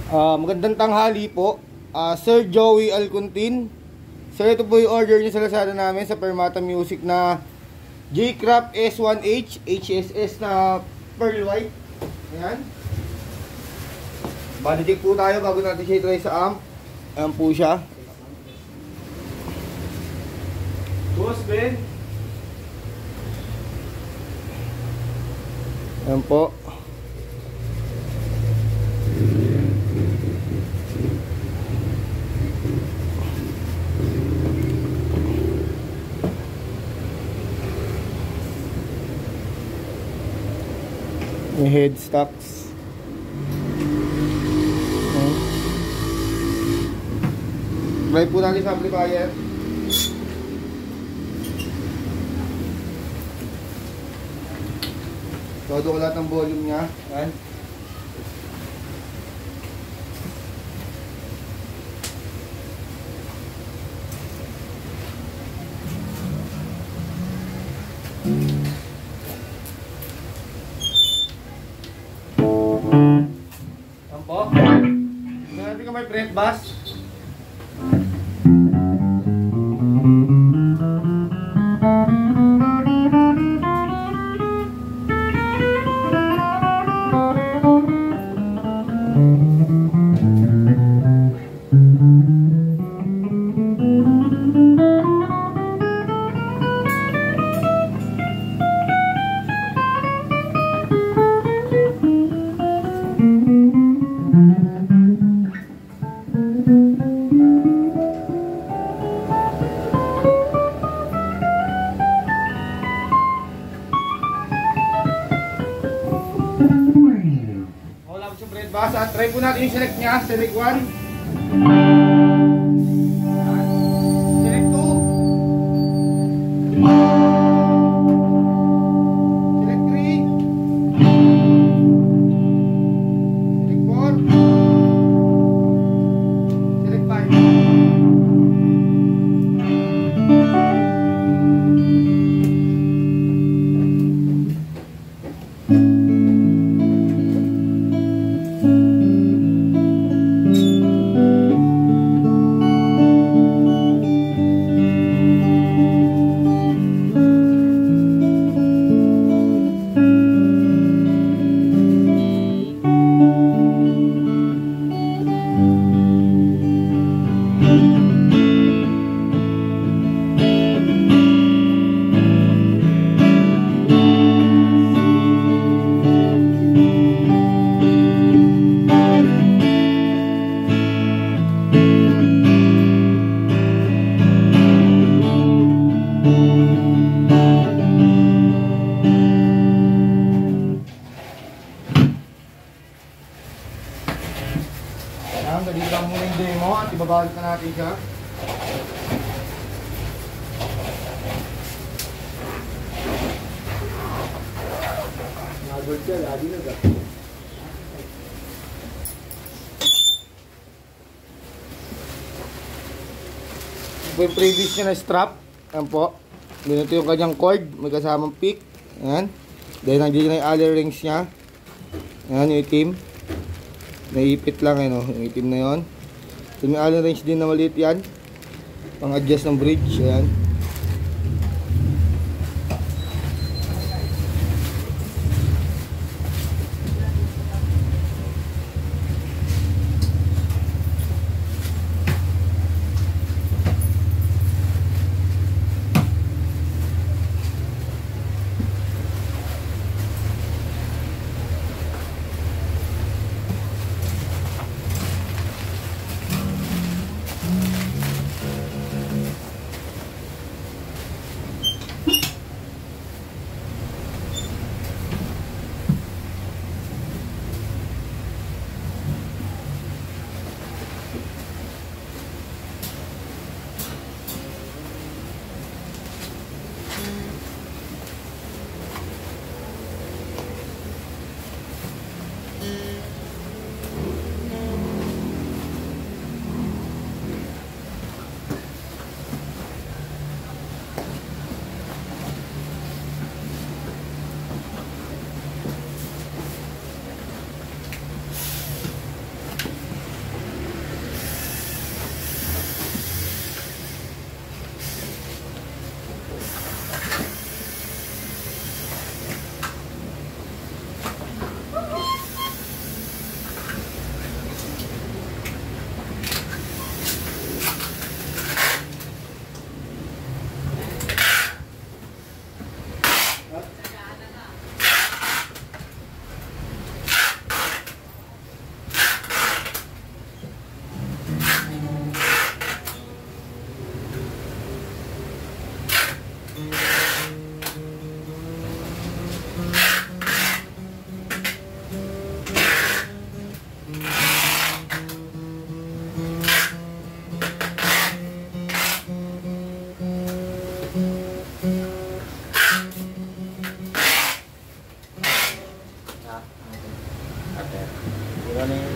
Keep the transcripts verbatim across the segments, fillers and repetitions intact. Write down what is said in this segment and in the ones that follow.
Uh, magandang tanghali po, uh, Sir Joey Alcontin. Sir, ito po yung order niyo sa Lazada namin sa Permata Music na J-Craft S one H H S S na pearl white. Ayan. Body check po tayo bago natin siya i-try sa amp. Ayan po siya. Boss Ben. Ayan po. May headstocks. Okay. Try po natin sa amplifier. Todo ko lahat ng volume niya. Ayan. Ayan po. Tignan natin kung may fret bass. Wala po siyang fret bass. At try po natin yung select niya. Select one. Select two. Select three. Select four. Select five. Ayan, dali lang muna yung demo at ibabalik na natin siya. Nagod siya, lagi na ga. Ito po yung previous niya na strap. Ayan po. Ganito yung kanyang cord. May kasamang pick. Ayan. Dahil nandiyan na yung allen rings niya. Ayan yung itim. Naipit lang eh, no? Yung itim na yun. So, may allen range din na maliit yan. Pang adjust ng bridge. Ayan. Ano yung...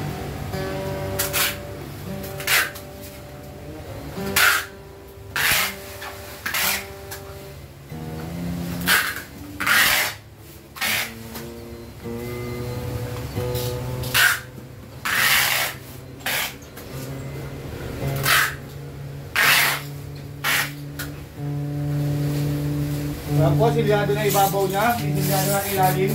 Ayan po, silyado na ibabaw niya, silyado na ilalim.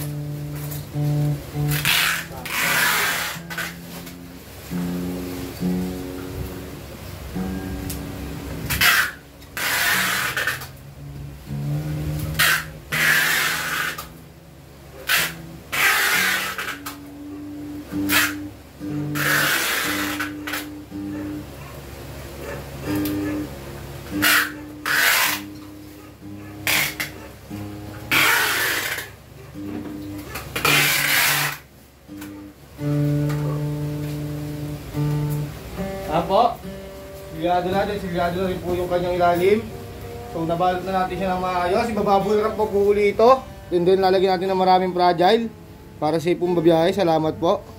Ayan po, silyado natin, silyado na rin po yung kanyang ilalim. So nabalot na natin siya ng maayos. Ibababul wrap po po uli ito. Then din lalagyan natin ng maraming fragile para safe pong babiyahe. Salamat po.